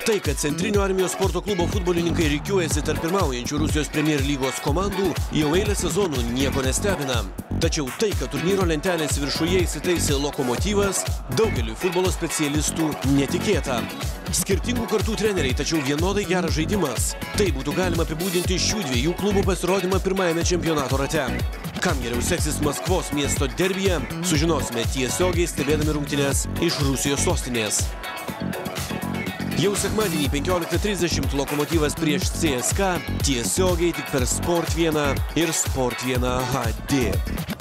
Tai, kad Centrinio armijos sporto klubo futbolininkai rikiuojasi tarp pirmaujančių Rusijos Premier lygos komandų, jau eilę sezonų nieko nestebina. Tačiau tai, kad turnyro lentelės viršuje įsitaisė Lokomotyvas, daugeliui futbolo specialistų netikėta. Skirtingų kartų treneriai, tačiau vienodai geras žaidimas. Tai būtų galima apibūdinti šių dviejų klubų pasirodymą pirmajame čempionato rate. Kam geriau seksis Maskvos miesto derbyje, sužinosime tiesiogiai stebėdami rungtynes iš Rusijos sostinės. Jau sekmadienį 15:30 Lokomotyvas prieš CSKA tiesiogiai tik per Sport 1 ir Sport 1 HD.